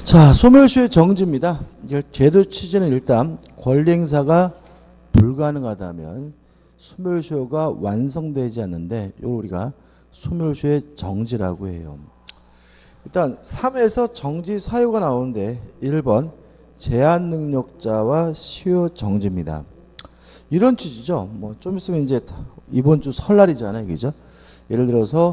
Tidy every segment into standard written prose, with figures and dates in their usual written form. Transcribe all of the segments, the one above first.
자, 소멸시효의 정지입니다. 제도 취지는 일단 권리행사가 불가능하다면 소멸시효가 완성되지 않는데 이걸 우리가 소멸시효의 정지라고 해요. 일단 3에서 정지 사유가 나오는데 1번 제한능력자와 시효 정지입니다. 이런 취지죠. 뭐 좀 있으면 이제 이번 주 설날이잖아요. 그죠? 예를 들어서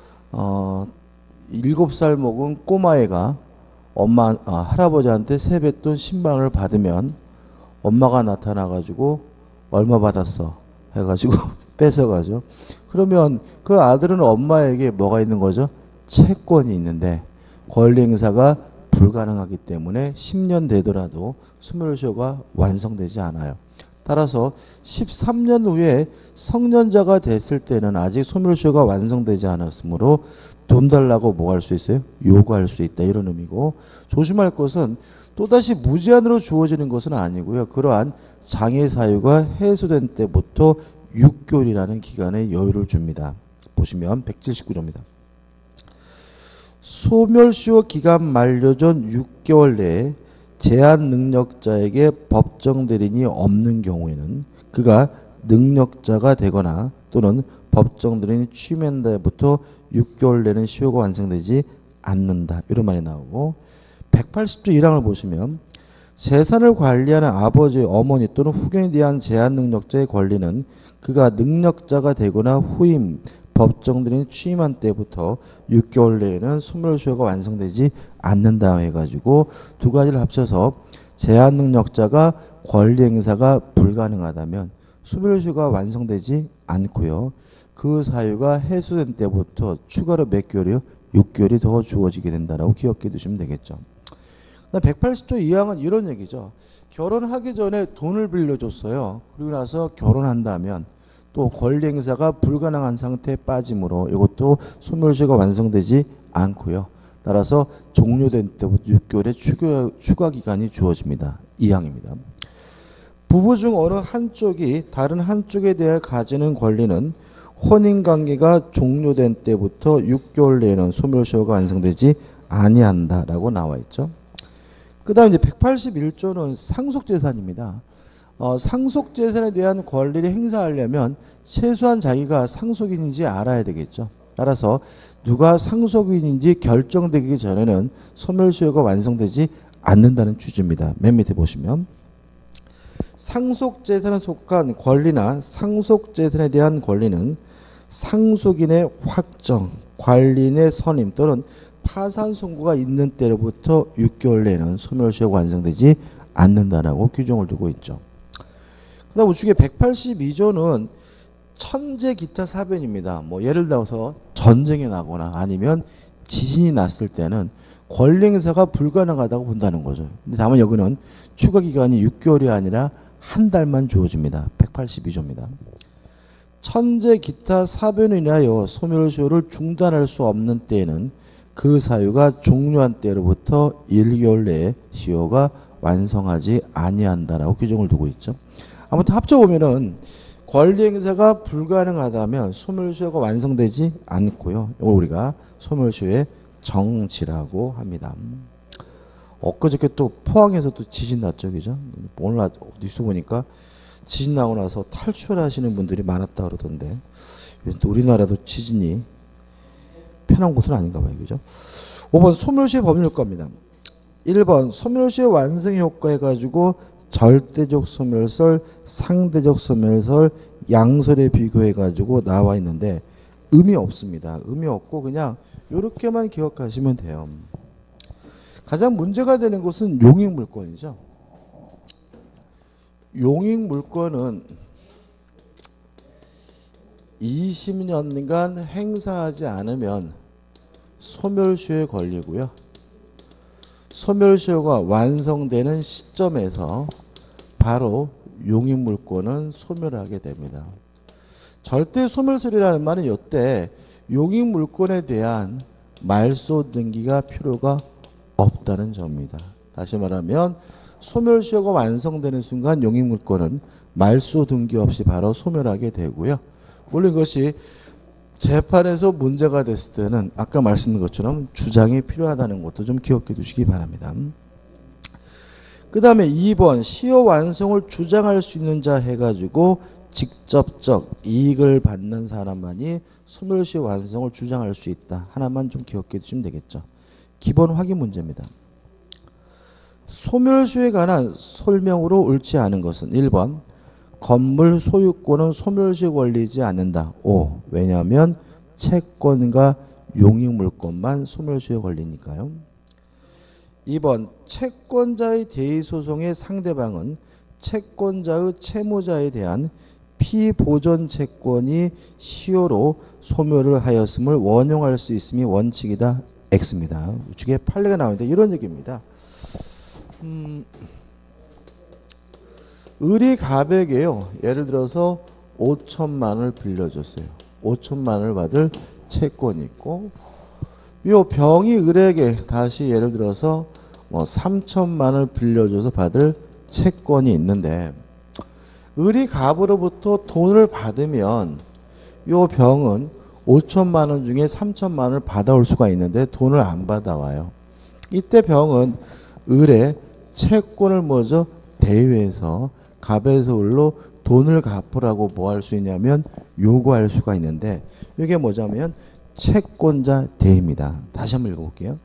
7살 먹은 꼬마애가 할아버지한테 세뱃돈 10만원을 받으면 엄마가 나타나가지고 얼마 받았어 해가지고 뺏어가죠. 그러면 그 아들은 엄마에게 뭐가 있는 거죠? 채권이 있는데 권리행사가 불가능하기 때문에 10년 되더라도 소멸시효가 완성되지 않아요. 따라서 13년 후에 성년자가 됐을 때는 아직 소멸시효가 완성되지 않았으므로 돈 달라고 뭐 할 수 있어요? 요구할 수 있다. 이런 의미고, 조심할 것은 또다시 무제한으로 주어지는 것은 아니고요. 그러한 장애 사유가 해소된 때부터 6개월이라는 기간의 여유를 줍니다. 보시면 179조입니다. 소멸시효 기간 만료 전 6개월 내에 제한 능력자에게 법정 대리인이 없는 경우에는 그가 능력자가 되거나 또는 법정 대리인이 취임한 날부터 6개월 내는 시효가 완성되지 않는다. 이런 말이 나오고, 180조 1항을 보시면 재산을 관리하는 아버지, 어머니 또는 후견에 대한 제한 능력자의 권리는 그가 능력자가 되거나 후임, 법정 대리인이 취임한 때부터 6개월 내에는 소멸시효가 완성되지 않는다 해가지고 두 가지를 합쳐서 제한 능력자가 권리 행사가 불가능하다면 소멸시효가 완성되지 않고요. 그 사유가 해소된 때부터 추가로 몇 개월이요? 6개월이 더 주어지게 된다라고 기억해 두시면 되겠죠. 180조 2항은 이런 얘기죠. 결혼하기 전에 돈을 빌려줬어요. 그리고 나서 결혼한다면 또 권리 행사가 불가능한 상태에 빠짐으로 이것도 소멸시효가 완성되지 않고요. 따라서 종료된 때부터 6개월의 추가 기간이 주어집니다. 2항입니다. 부부 중 어느 한쪽이 다른 한쪽에 대해 가지는 권리는 혼인관계가 종료된 때부터 6개월 내에는 소멸시효가 완성되지 아니한다라고 나와 있죠. 그 다음 이제 181조는 상속재산입니다. 상속재산에 대한 권리를 행사하려면 최소한 자기가 상속인인지 알아야 되겠죠. 따라서 누가 상속인인지 결정되기 전에는 소멸시효가 완성되지 않는다는 취지입니다. 맨 밑에 보시면 상속재산에 속한 권리나 상속재산에 대한 권리는 상속인의 확정, 관리인의 선임 또는 파산 선고가 있는 때로부터 6개월 내에는 소멸시효가 완성되지 않는다라고 규정을 두고 있죠. 그 다음 우측에 182조는 천재 기타 사변입니다. 뭐 예를 들어서 전쟁이 나거나 아니면 지진이 났을 때는 권리 행사가 불가능하다고 본다는 거죠. 근데 다만 여기는 추가 기간이 6개월이 아니라 한 달만 주어집니다. 182조입니다. 천재 기타 사변으로 인하여 소멸시효를 중단할 수 없는 때에는 그 사유가 종료한 때로부터 1개월 내에 시효가 완성하지 아니한다라고 규정을 두고 있죠. 아무튼 합쳐보면은 권리 행사가 불가능하다면 소멸시효가 완성되지 않고요. 이걸 우리가 소멸시효의 정지라고 합니다. 엊그저께 또 포항에서 또 지진 났죠. 그죠? 오늘 뉴스 보니까 지진 나고 나서 탈출하시는 분들이 많았다 그러던데, 또 우리나라도 지진이 편한 곳은 아닌가 봐요. 그죠? 5번 소멸시효 법률효과입니다. 1번 소멸시효 완성 효과 해가지고 절대적 소멸설, 상대적 소멸설, 양설에 비교해가지고 나와 있는데 의미 없습니다. 의미 없고 그냥 이렇게만 기억하시면 돼요. 가장 문제가 되는 것은 용익물권이죠. 용익물권은 20년간 행사하지 않으면 소멸시효에 걸리고요. 소멸시효가 완성되는 시점에서 바로 용익물권은 소멸하게 됩니다. 절대 소멸설이라는 말은 이때 용익물권에 대한 말소 등기가 필요가 없다는 점입니다. 다시 말하면 소멸시효가 완성되는 순간 용익물권은 말소 등기 없이 바로 소멸하게 되고요. 물론 이것이 재판에서 문제가 됐을 때는 아까 말씀드린 것처럼 주장이 필요하다는 것도 좀 기억해 두시기 바랍니다. 그 다음에 2번 시효 완성을 주장할 수 있는 자 해가지고 직접적 이익을 받는 사람만이 소멸시효 완성을 주장할 수 있다. 하나만 좀 기억해 두시면 되겠죠. 기본 확인 문제입니다. 소멸시효에 관한 설명으로 옳지 않은 것은 1번 건물 소유권은 소멸시효 걸리지 않는다. 5. 왜냐하면 채권과 용익물권만 소멸시효 걸리니까요. 2번 채권자의 대의소송의 상대방은 채권자의 채무자에 대한 피보존 채권이 시효로 소멸을 하였음을 원용할 수 있음이 원칙이다. X입니다. 우측에 판례가 나오는데 이런 얘기입니다. 을이 갑에게요. 예를 들어서 5천만 원을 빌려줬어요. 5천만 원을 받을 채권이 있고 요 병이 을에게 다시 예를 들어서 3천만 원을 빌려줘서 받을 채권이 있는데 을이 갑으로부터 돈을 받으면 요 병은 5천만 원 중에 3천만 원을 받아올 수가 있는데 돈을 안 받아와요. 이때 병은 을의 채권을 뭐죠? 대위해서 갑에서 을로 돈을 갚으라고 뭐 할 수 있냐면 요구할 수가 있는데 이게 뭐냐면 채권자 대위입니다. 다시 한번 읽어볼게요.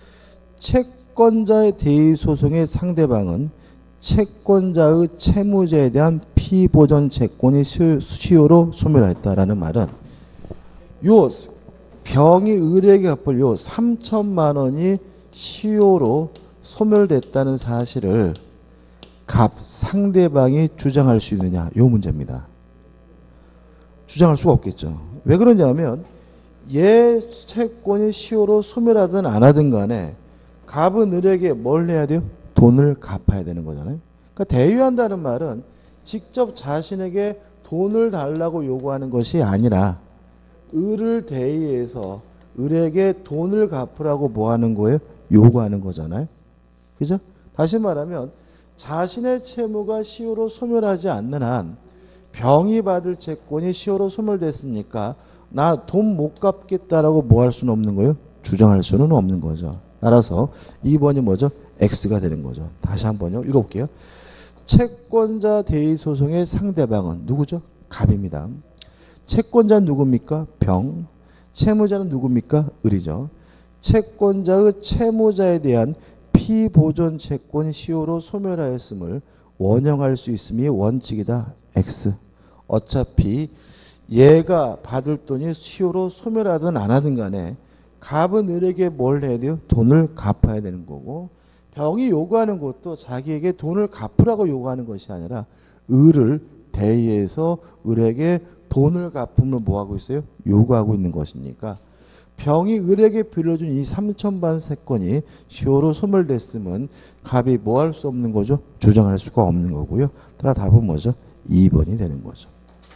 채권자의 대위 소송의 상대방은 채권자의 채무자에 대한 피보존 채권이 시효로 소멸했다라는 말은 요 병이 을에게 갚을 요 3천만 원이 시효로 소멸됐다는 사실을 갑 상대방이 주장할 수 있느냐 요 문제입니다. 주장할 수가 없겠죠. 왜 그러냐면 얘 채권이 시효로 소멸하든 안 하든 간에 갑은 을에게 뭘 해야 돼요? 돈을 갚아야 되는 거잖아요. 그러니까 대위한다는 말은 직접 자신에게 돈을 달라고 요구하는 것이 아니라 을을 대위해서 을에게 돈을 갚으라고 뭐 하는 거예요? 요구하는 거잖아요. 그죠? 다시 말하면 자신의 채무가 시효로 소멸하지 않는 한 병이 받을 채권이 시효로 소멸됐으니까 나 돈 못 갚겠다라고 뭐 할 수는 없는 거예요? 주장할 수는 없는 거죠. 따라서 2번이 뭐죠? X가 되는 거죠. 다시 한번요. 읽어볼게요. 채권자 대위 소송의 상대방은 누구죠? 갑입니다. 채권자는 누굽니까? 병. 채무자는 누굽니까? 을이죠. 채권자의 채무자에 대한 피보존 채권 시효로 소멸하였음을 원형할 수 있음이 원칙이다. X. 어차피 얘가 받을 돈이 시효로 소멸하든 안 하든 간에 갑은 을에게 뭘 해야 돼요? 돈을 갚아야 되는 거고 병이 요구하는 것도 자기에게 돈을 갚으라고 요구하는 것이 아니라 을을 대의해서 을에게 돈을 갚음을 뭐하고 있어요? 요구하고 있는 것이니까 병이 을에게 빌려준 이 3천만 채권이 시효로 소멸됐으면 갑이 뭐 할 수 없는 거죠? 주장할 수가 없는 거고요. 따라 답은 뭐죠? 2번이 되는 거죠.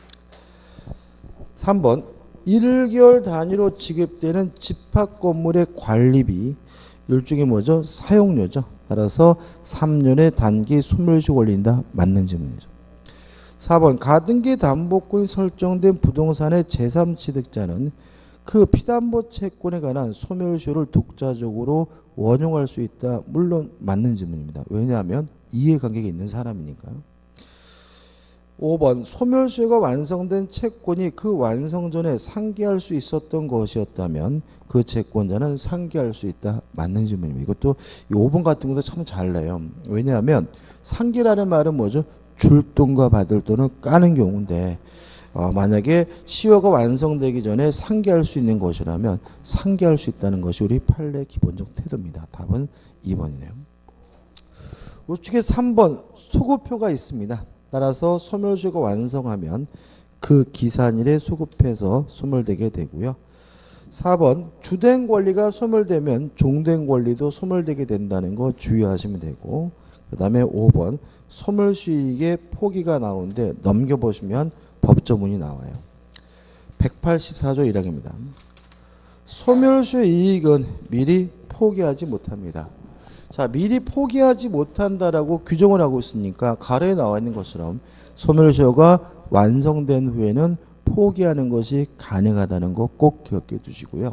3번 1개월 단위로 지급되는 집합 건물의 관리비 일종의 뭐죠? 사용료죠. 따라서 3년의 단기 소멸시효 걸린다. 맞는 질문이죠. 4번 가등기 담보권이 설정된 부동산의 제3취득자는 그 피담보 채권에 관한 소멸시효를 독자적으로 원용할 수 있다. 물론 맞는 질문입니다. 왜냐하면 이해관계가 있는 사람이니까요. 5번 소멸시효가 완성된 채권이 그 완성 전에 상기할 수 있었던 것이었다면 그 채권자는 상기할 수 있다. 맞는 질문입니다. 이것도 5번 같은 것도 참 잘 내요. 왜냐하면 상기라는 말은 뭐죠? 줄 돈과 받을 돈을 까는 경우인데 만약에 시효가 완성되기 전에 상기할 수 있는 것이라면 상기할 수 있다는 것이 우리 판례 기본적 태도입니다. 답은 2번이네요. 우측에 3번 소급표가 있습니다. 따라서 소멸시효가 완성하면 그 기산일에 소급해서 소멸되게 되고요. 4번 주된 권리가 소멸되면 종된 권리도 소멸되게 된다는 거 주의하시면 되고 그 다음에 5번 소멸시효의 포기가 나오는데 넘겨보시면 법조문이 나와요. 184조 1항입니다. 소멸시효 이익은 미리 포기하지 못합니다. 자, 미리 포기하지 못한다라고 규정을 하고 있으니까 가로에 나와 있는 것처럼 소멸시효가 완성된 후에는 포기하는 것이 가능하다는 거 꼭 기억해 두시고요.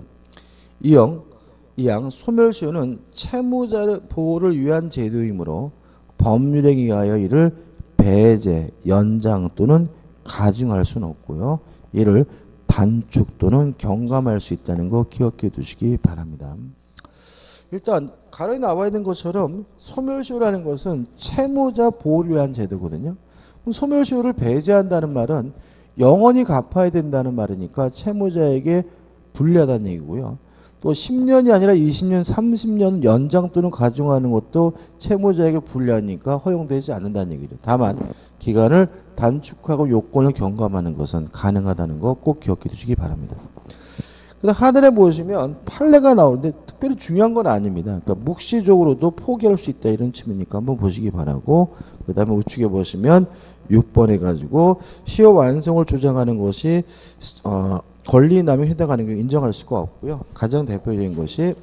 이양 소멸시효는 채무자 보호를 위한 제도이므로 법률에 의하여 이를 배제, 연장 또는 가중할 수는 없고요. 이를 단축 또는 경감할 수 있다는 거 기억해 두시기 바랍니다. 일단 가로에 나와 있는 것처럼 소멸시효라는 것은 채무자 보호를 위한 제도거든요. 그럼 소멸시효를 배제한다는 말은 영원히 갚아야 된다는 말이니까 채무자에게 불리하다는 얘기고요. 또 10년이 아니라 20년, 30년 연장 또는 가중하는 것도 채무자에게 불리하니까 허용되지 않는다는 얘기죠. 다만 기간을 단축하고 요건을 경감하는 것은 가능하다는 거 꼭 기억해 두시기 바랍니다. 그다음 하늘에 보시면 판례가 나오는데 특별히 중요한 건 아닙니다. 그러니까 묵시적으로도 포기할 수 있다 이런 측면이니까 한번 보시기 바라고, 그 다음에 우측에 보시면 6번 해가지고 시효 완성을 주장하는 것이 권리남용에 해당하는 게 인정할 수가 없고요. 가장 대표적인 것이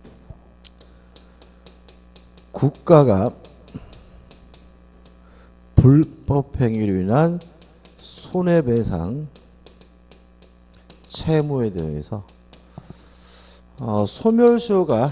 국가가 불법행위로 인한 손해배상 채무에 대해서 소멸시효가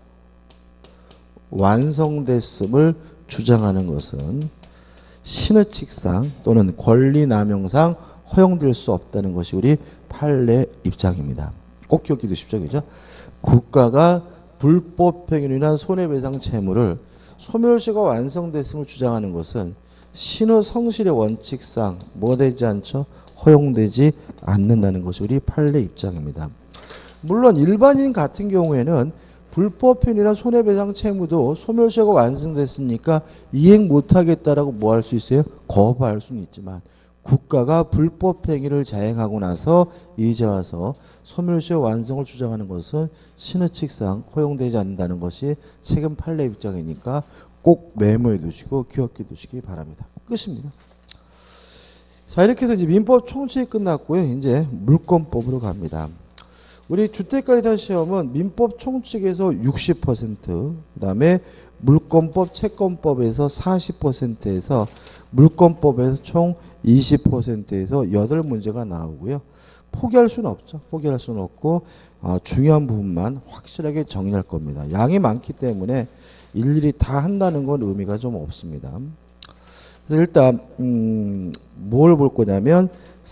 완성됐음을 주장하는 것은 신의칙상 또는 권리남용상 허용될 수 없다는 것이 우리 판례 입장입니다. 꼭 기억해 두십시오. 그죠? 국가가 불법행위로 인한 손해배상 채무를 소멸시효가 완성됐음을 주장하는 것은 신의 성실의 원칙상 뭐 되지 않죠? 허용되지 않는다는 것이 우리 판례 입장입니다. 물론 일반인 같은 경우에는 불법행위나 손해배상 채무도 소멸시효가 완성됐으니까 이행 못하겠다라고 뭐 할 수 있어요? 거부할 수는 있지만 국가가 불법행위를 자행하고 나서 이제 와서 소멸시효 완성을 주장하는 것은 신의칙상 허용되지 않는다는 것이 최근 판례 입장이니까 꼭 메모해 두시고 기억해 두시기 바랍니다. 끝입니다. 자, 이렇게 해서 이제 민법 총칙이 끝났고요. 이제 물권법으로 갑니다. 우리 주택관리사 시험은 민법 총칙에서 60%, 그다음에 물권법, 채권법에서 40%에서 물권법에서 총 20%에서 8문제가 나오고요. 포기할 수는 없죠. 포기할 수는 없고 중요한 부분만 확실하게 정리할 겁니다. 양이 많기 때문에 일일이 다 한다는 건 의미가 좀 없습니다. 그래서 일단 뭘 볼 거냐면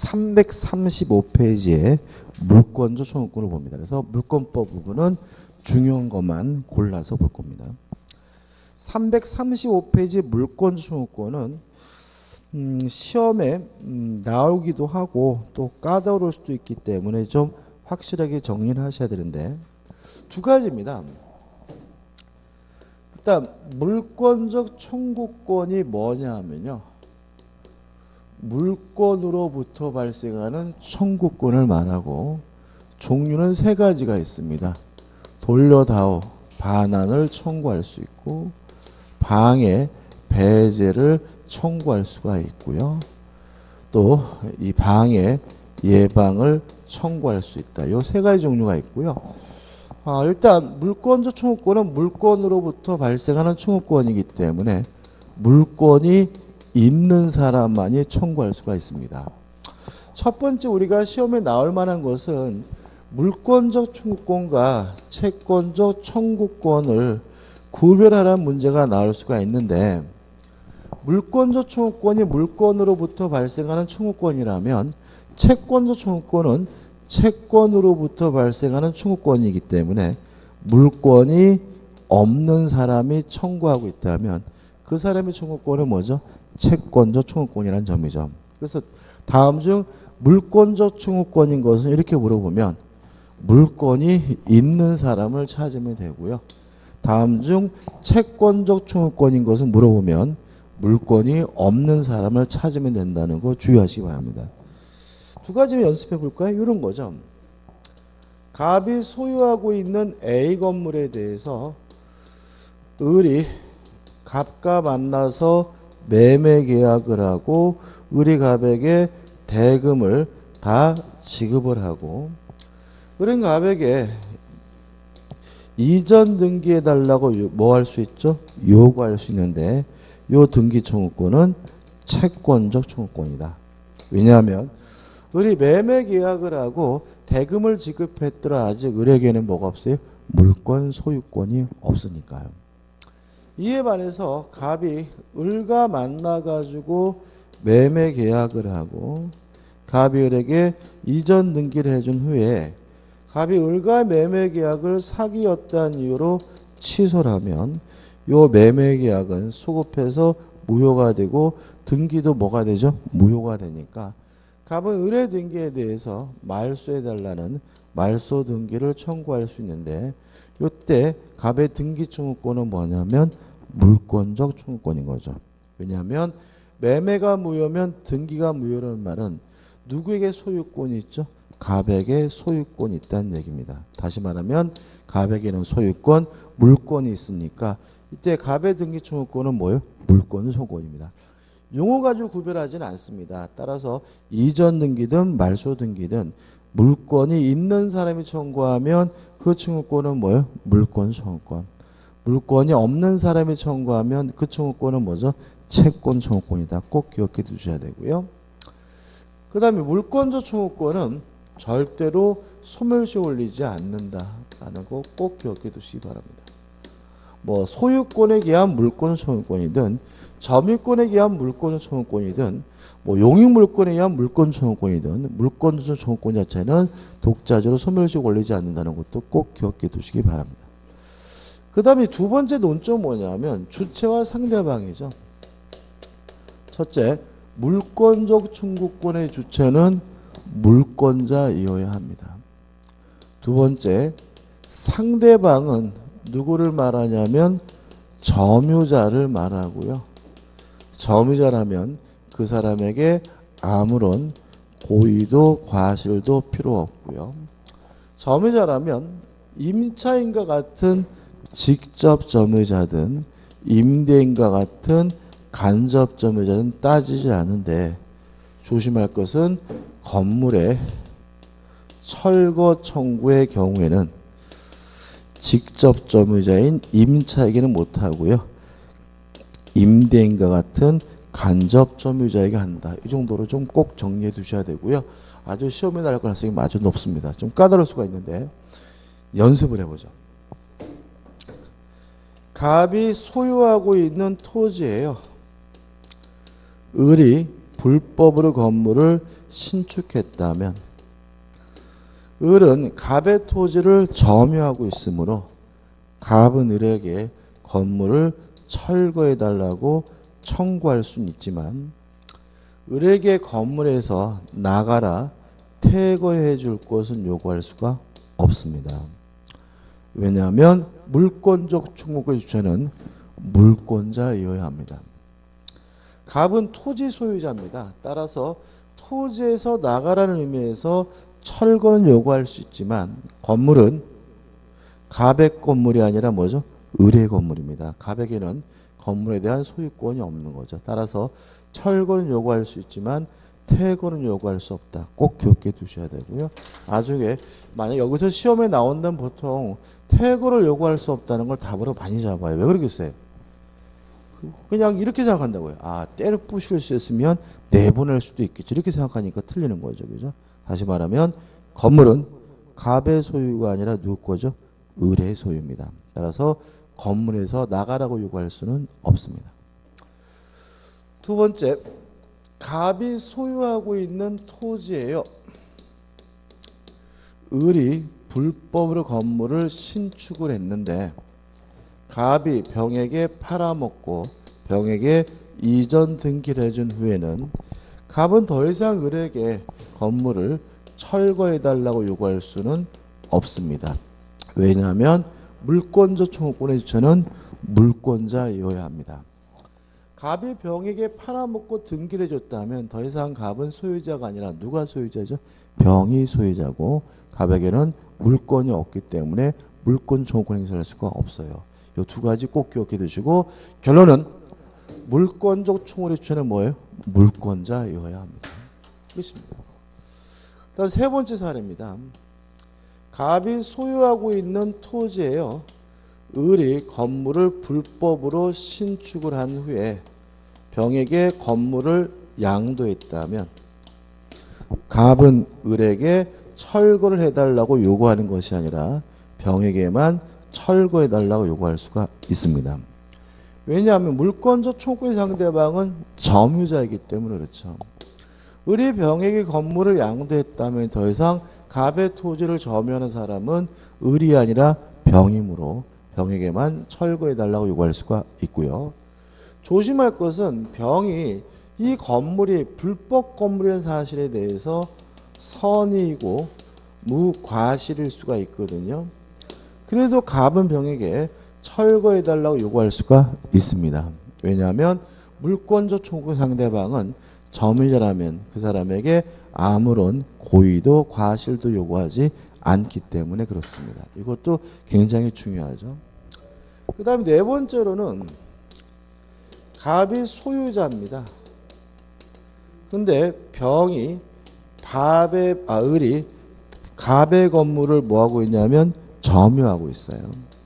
335페이지에 물권조 청구권을 봅니다. 그래서 물권법 부분은 중요한 것만 골라서 볼 겁니다. 335페이지 물권조 청구권은 시험에 나오기도 하고 또 까다로울 수도 있기 때문에 좀 확실하게 정리를 하셔야 되는데 두 가지입니다. 일단 물권적 청구권이 뭐냐 하면요, 물권으로부터 발생하는 청구권을 말하고 종류는 세 가지가 있습니다. 돌려다오, 반환을 청구할 수 있고 방해, 배제를 청구할 수가 있고요. 또 이 방해, 예방을 청구할 수 있다. 이 세 가지 종류가 있고요. 일단 물권적 청구권은 물권으로부터 발생하는 청구권이기 때문에 물권이 있는 사람만이 청구할 수가 있습니다. 첫 번째 우리가 시험에 나올 만한 것은 물권적 청구권과 채권적 청구권을 구별하라는 문제가 나올 수가 있는데, 물권적 청구권이 물권으로부터 발생하는 청구권이라면 채권적 청구권은 채권으로부터 발생하는 청구권이기 때문에 물권이 없는 사람이 청구하고 있다면 그 사람의 청구권은 뭐죠? 채권적 청구권이라는 점이죠. 그래서 다음 중 물권적 청구권인 것은 이렇게 물어보면 물권이 있는 사람을 찾으면 되고요. 다음 중 채권적 청구권인 것은 물어보면 물권이 없는 사람을 찾으면 된다는 거 주의하시기 바랍니다. 두 가지만 연습해 볼까요? 이런 거죠. 갑이 소유하고 있는 A 건물에 대해서 을이 갑과 만나서 매매 계약을 하고 을이 갑에게 대금을 다 지급을 하고 을은 갑에게 이전 등기해 달라고 뭐 할 수 있죠? 요구할 수 있는데 요 등기 청구권은 채권적 청구권이다. 왜냐하면 을이 매매 계약을 하고 대금을 지급했더라 아직 을에게는 뭐가 없어요? 물권 소유권이 없으니까요. 이에 반해서 갑이 을과 만나가지고 매매 계약을 하고 갑이 을에게 이전 등기를 해준 후에 갑이 을과 매매 계약을 사기였다는 이유로 취소를 하면 요 매매 계약은 소급해서 무효가 되고 등기도 뭐가 되죠? 무효가 되니까 갑은 을의 등기에 대해서 말소해달라는 말소 등기를 청구할 수 있는데 이때 갑의 등기 청구권은 뭐냐면 물권적 청구권인 거죠. 왜냐하면 매매가 무효면 등기가 무효라는 말은 누구에게 소유권이 있죠? 갑에게 소유권이 있다는 얘기입니다. 다시 말하면 갑에게는 소유권, 물권이 있으니까 이때 갑의 등기 청구권은 뭐예요? 물권 소유권입니다. 용어 가지고 구별하지는 않습니다. 따라서 이전 등기든 말소 등기든 물권이 있는 사람이 청구하면 그 청구권은 뭐예요? 물권 청구권. 물권이 없는 사람이 청구하면 그 청구권은 뭐죠? 채권 청구권이다. 꼭 기억해 두셔야 되고요. 그 다음에 물권적 청구권은 절대로 소멸시효 올리지 않는다라는 거 꼭 기억해 두시기 바랍니다. 뭐 소유권에 기한 물권 청구권이든 점유권에 기한 물권 청구권이든 뭐 용익물권에 의한 물권 청구권이든 물권적 청구권 자체는 독자적으로 소멸시효 올리지 않는다는 것도 꼭 기억해 두시기 바랍니다. 그 다음에 두 번째 논점은 뭐냐면 주체와 상대방이죠. 첫째, 물권적 청구권의 주체는 물권자이어야 합니다. 두 번째, 상대방은 누구를 말하냐면 점유자를 말하고요. 점유자라면 그 사람에게 아무런 고의도 과실도 필요 없고요. 점유자라면 임차인과 같은 직접 점유자든 임대인과 같은 간접 점유자는 따지지 않은데 조심할 것은 건물의 철거 청구의 경우에는 직접 점유자인 임차에게는 못하고요. 임대인과 같은 간접 점유자에게 한다. 이 정도로 좀 꼭 정리해 두셔야 되고요. 아주 시험에 나올 가능성이 아주 높습니다. 좀 까다로울 수가 있는데 연습을 해보죠. 갑이 소유하고 있는 토지예요. 을이 불법으로 건물을 신축했다면 을은 갑의 토지를 점유하고 있으므로 갑은 을에게 건물을 철거해 달라고 청구할 수는 있지만 을에게 건물에서 나가라 퇴거해 줄 것은 요구할 수가 없습니다. 왜냐하면 물권적 청구권의 주체는 물권자이어야 합니다. 갑은 토지 소유자입니다. 따라서 토지에서 나가라는 의미에서 철거는 요구할 수 있지만 건물은 갑의 건물이 아니라 뭐죠? 을의 건물입니다. 갑에게는 건물에 대한 소유권이 없는 거죠. 따라서 철거는 요구할 수 있지만 퇴거는 요구할 수 없다. 꼭 기억해 두셔야 되고요. 나중에 만약 여기서 시험에 나온다면 보통 퇴거를 요구할 수 없다는 걸 답으로 많이 잡아요. 왜 그러겠어요? 그냥 이렇게 생각한다고요. 아, 때를 부실 수 있으면 내보낼 수도 있겠지. 이렇게 생각하니까 틀리는 거죠. 그죠? 다시 말하면 건물은 갑의 소유가 아니라 누구 거죠? 을의 소유입니다. 따라서 건물에서 나가라고 요구할 수는 없습니다. 두 번째, 갑이 소유하고 있는 토지예요. 을이 불법으로 건물을 신축을 했는데 갑이 병에게 팔아먹고 병에게 이전 등기를 해준 후에는 갑은 더 이상 을에게 건물을 철거해달라고 요구할 수는 없습니다. 왜냐하면 물권적 청구권의 주체는 물권자이어야 합니다. 갑이 병에게 팔아먹고 등기를 해줬다면 더 이상 갑은 소유자가 아니라 누가 소유자죠? 병이 소유자고 갑에게는 물권이 없기 때문에 물권 청구권 행사할 수가 없어요. 이 두 가지 꼭 기억해 두시고 결론은 물권적 청구의 주체는 뭐예요? 물권자이어야 합니다. 그렇습니다. 다음 세 번째 사례입니다. 갑이 소유하고 있는 토지예요. 을이 건물을 불법으로 신축을 한 후에 병에게 건물을 양도했다면 갑은 을에게 철거를 해달라고 요구하는 것이 아니라 병에게만 철거해달라고 요구할 수가 있습니다. 왜냐하면 물권적 청구의 상대방은 점유자이기 때문에 그렇죠. 을이 병에게 건물을 양도했다면 더 이상 갑의 토지를 점유하는 사람은 을이 아니라 병이므로 병에게만 철거해달라고 요구할 수가 있고요. 조심할 것은 병이 이 건물이 불법 건물이라는 사실에 대해서 선의이고 무과실일 수가 있거든요. 그래도 갑은 병에게 철거해달라고 요구할 수가 있습니다. 왜냐하면 물권적 청구 상대방은 점유자라면 그 사람에게 아무런 고의도 과실도 요구하지 않기 때문에 그렇습니다. 이것도 굉장히 중요하죠. 그 다음에 네 번째로는 갑이 소유자입니다. 근데 병이 을이 갑의 건물을 뭐하고 있냐면 점유하고 있어요.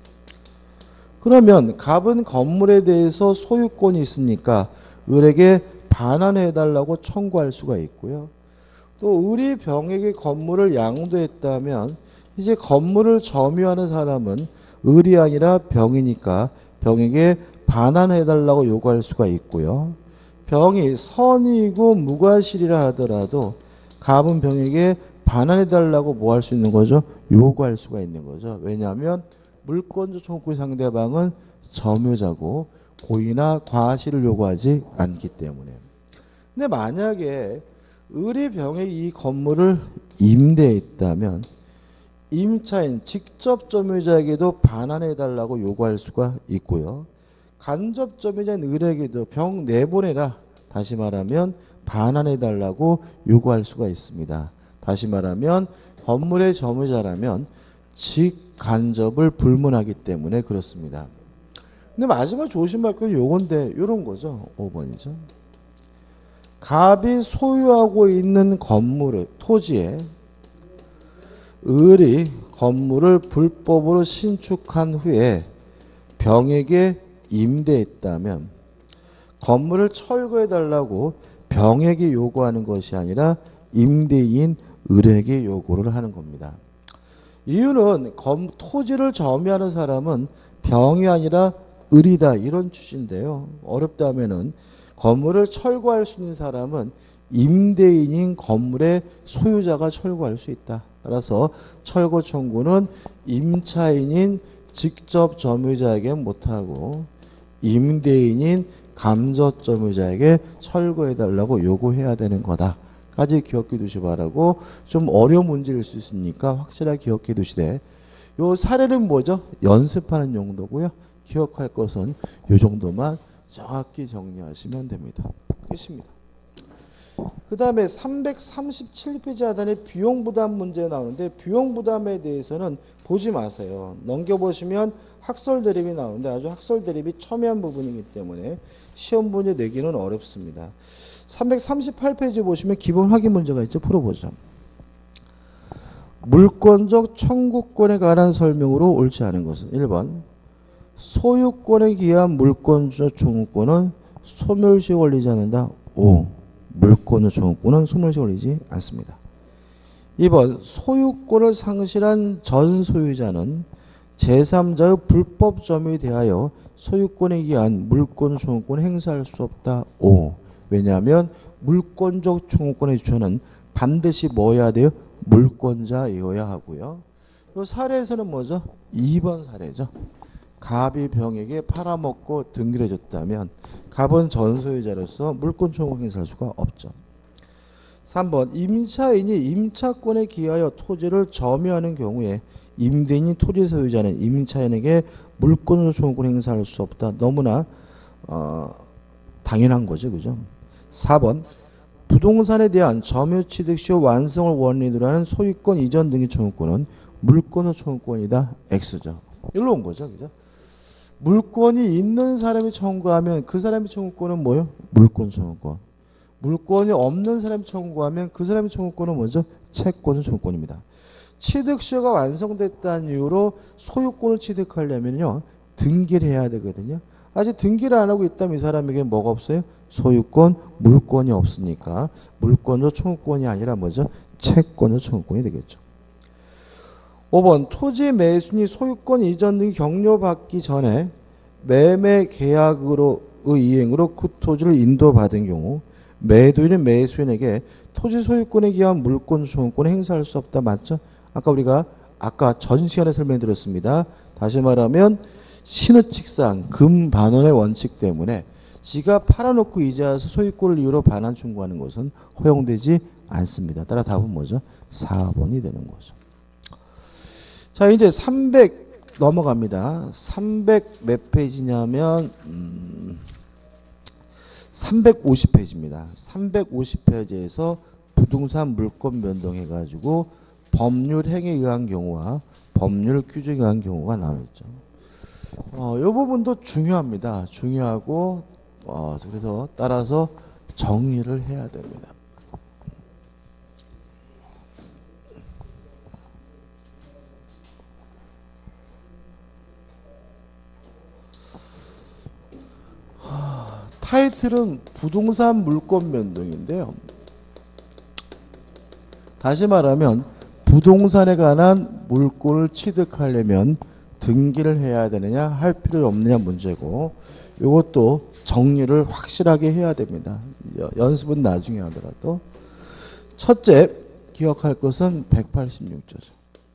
그러면 갑은 건물에 대해서 소유권이 있으니까 을에게 반환해달라고 청구할 수가 있고요. 또 을이 병에게 건물을 양도했다면 이제 건물을 점유하는 사람은 을이 아니라 병이니까 병에게 반환해달라고 요구할 수가 있고요. 병이 선이고 무과실이라 하더라도 갑은 병에게 반환해달라고 뭐 할 수 있는 거죠? 요구할 수가 있는 거죠. 왜냐하면 물권적 청구의 상대방은 점유자고 고의나 과실을 요구하지 않기 때문에. 근데 만약에 을이 병에게 이 건물을 임대했다면 임차인 직접 점유자에게도 반환해달라고 요구할 수가 있고요. 간접 점유자인 을에게도 병 내보내라. 다시 말하면 반환해달라고 요구할 수가 있습니다. 다시 말하면 건물의 점유자라면 직간접을 불문하기 때문에 그렇습니다. 근데 마지막 조심할 건 요건데 요런 거죠. 5번이죠. 갑이 소유하고 있는 건물을 토지에 을이 건물을 불법으로 신축한 후에 병에게 임대했다면 건물을 철거해달라고 병에게 요구하는 것이 아니라 임대인 을에게 요구를 하는 겁니다. 이유는 토지를 점유하는 사람은 병이 아니라 을이다 이런 취지인데요. 어렵다 하면은 건물을 철거할 수 있는 사람은 임대인인 건물의 소유자가 철거할 수 있다. 따라서 철거 청구는 임차인인 직접 점유자에게 못하고 임대인인 간접 점유자에게 철거해달라고 요구해야 되는 거다. 까지 기억해 두시 바라고 좀 어려운 문제일 수 있으니까 확실하게 기억해 두시되 요 사례는 뭐죠? 연습하는 용도고요. 기억할 것은 요 정도만 정확히 정리하시면 됩니다. 끝입니다. 그 다음에 337페이지 하단에 비용부담 문제 나오는데 비용부담에 대해서는 보지 마세요. 넘겨보시면 학설대립이 나오는데 아주 학설대립이 첨예한 부분이기 때문에 시험 문제 내기는 어렵습니다. 338페이지 보시면 기본 확인 문제가 있죠. 풀어보죠. 물권적 청구권에 관한 설명으로 옳지 않은 것은 1번 소유권에 기한 물권적 청구권은 소멸시 걸리지 않는다. 5. 물권적 청구권은 소멸시 걸리지 않습니다. 2번 소유권을 상실한 전 소유자는 제3자의 불법 점유에 대하여 소유권에 기한 물권 청구권을 행사할 수 없다. 5. 왜냐하면 물권적 청구권의 주체는 반드시 뭐여야 돼요? 물권자여야 하고요. 이 사례에서는 뭐죠? 2번 사례죠. 갑이 병에게 팔아먹고 등기해줬다면 갑은 전소유자로서 물권 청구 행사할 수가 없죠. 3번 임차인이 임차권에 기하여 토지를 점유하는 경우에 임대인이 토지 소유자는 임차인에게 물권 청구권 행사할 수 없다. 너무나 당연한 거죠. 그죠? 4번 부동산에 대한 점유취득시효 완성을 원리로 하는 소유권 이전 등기 청구권은 물권 청구권이다. X죠. 일로 온 거죠. 그죠? 물권이 있는 사람이 청구하면 그 사람의 청구권은 뭐예요? 물권 청구권. 물권이 없는 사람이 청구하면 그 사람의 청구권은 뭐죠? 채권 청구권입니다. 취득시효가 완성됐다는 이유로 소유권을 취득하려면요. 등기를 해야 되거든요. 아직 등기를 안 하고 있다면 이 사람에게 뭐가 없어요? 소유권, 물권이 없으니까 물권조 청구권이 아니라 뭐죠? 채권조 청구권이 되겠죠. 5번 토지 매수인이 소유권 이전 등 격려받기 전에 매매 계약으로의 이행으로 그 토지를 인도받은 경우 매도인은 매수인에게 토지 소유권에 기한 물권 청구권을 행사할 수 없다. 맞죠? 우리가 전 시간에 설명드렸습니다. 다시 말하면 신의칙상 금반원의 원칙 때문에 지가 팔아놓고 이자에서 소유권을 이유로 반환 청구하는 것은 허용되지 않습니다. 따라 답은 뭐죠? 4번이 되는 거죠. 자, 이제 300 넘어갑니다. 300 몇 페이지냐면 350페이지입니다. 350페이지에서 부동산 물권 변동해가지고 법률 행위에 의한 경우와 법률 규정에 의한 경우가 나와있죠. 이 부분도 중요합니다. 중요하고 그래서 따라서 정리를 해야 됩니다. 타이틀은 부동산 물권 변동인데요. 다시 말하면 부동산에 관한 물권을 취득하려면 등기를 해야 되느냐 할 필요 없느냐 문제고 이것도 정리를 확실하게 해야 됩니다. 연습은 나중에 하더라도. 첫째 기억할 것은 186조죠.